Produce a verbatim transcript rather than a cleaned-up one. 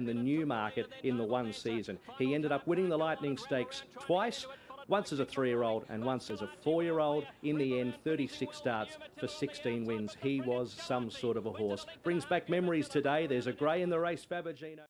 in the Newmarket in the one season. He ended up winning the Lightning Stakes twice, once as a three-year-old and once as a four-year-old. In the end, thirty-six starts for sixteen wins. He was some sort of a horse. Brings back memories today. There's a grey in the race, Fabergino.